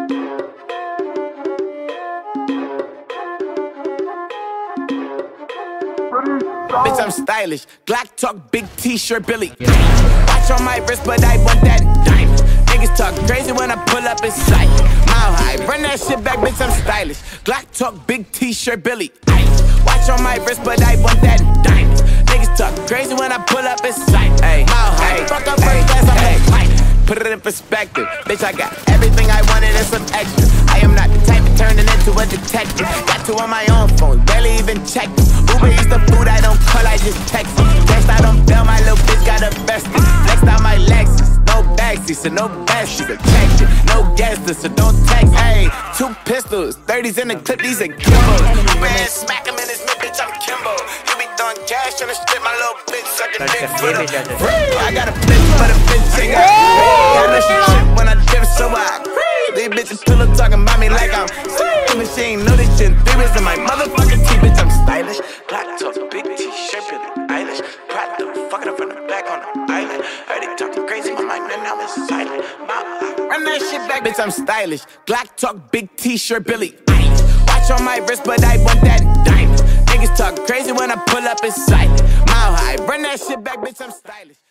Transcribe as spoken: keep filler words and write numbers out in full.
Bitch, I'm stylish. Glock talk, big t-shirt, Billy. Watch on my wrist, but I want that diamond. Niggas talk crazy when I pull up in sight. Mile high, run that shit back, bitch, I'm stylish. Glock talk, big t-shirt, Billy. Watch on my wrist, but I want that diamond. Niggas talk crazy when I pull up in sight. Mile high, fuck up first class, I'm a fight. Put it in perspective, bitch, I got everything I wanted and some extra. I am not the type of turning into a detective. Got two on my own phone, barely even check them. Uber Eats the food, I don't call, I just text them. Text out on bail, my little bitch got a bestie. Flexed out my Lexus, no backseat, so no bestie. Protection, no guest list, so don't text. Hey, two pistols, thirties in the clip, these are Kimbos. Uber and smack him in his mid, bitch, I'm Kimbo. You be throwing cash on the strip, my little bitch sucking dick for the free. I got a bitch, but a bitch ain't got I know she shit when I dip, so I these bitches pillow talking about me like I'm free. She ain't know this shit. Three in my motherfucking teeth, bitch, I'm stylish. Black top, big t-shirt, Billie Eilish. Pride the fucking up from the back on the island. Heard they talking crazy, my mind, and now it's silent. Run that shit back, bitch, I'm stylish. Glock talk, big t-shirt, Billie Eilish. Watch on my wrist, but I want that diamond. Niggas talk crazy when I pull up in sight. Mile high, run that shit back, bitch, I'm stylish.